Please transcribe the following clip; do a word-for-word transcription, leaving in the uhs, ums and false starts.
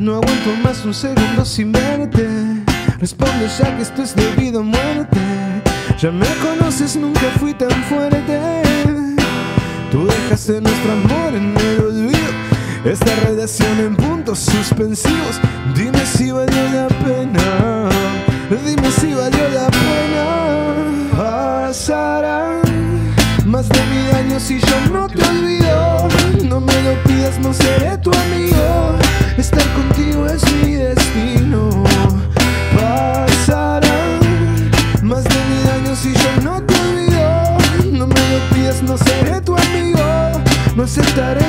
No aguanto más un segundo sin verte. Responde ya que esto es debido a muerte. Ya me conoces, nunca fui tan fuerte. Tú dejaste nuestro amor en el olvido, esta relación en puntos suspensivos. Dime si valió la pena, dime si valió la pena. Pasarán más de mil años y yo no te olvido. No me lo pidas, no seré tu amigo. Estar contigo es mi destino. Pasarán más de mil años y yo no te olvido. No me lo pidas, no seré tu amigo. No aceptaré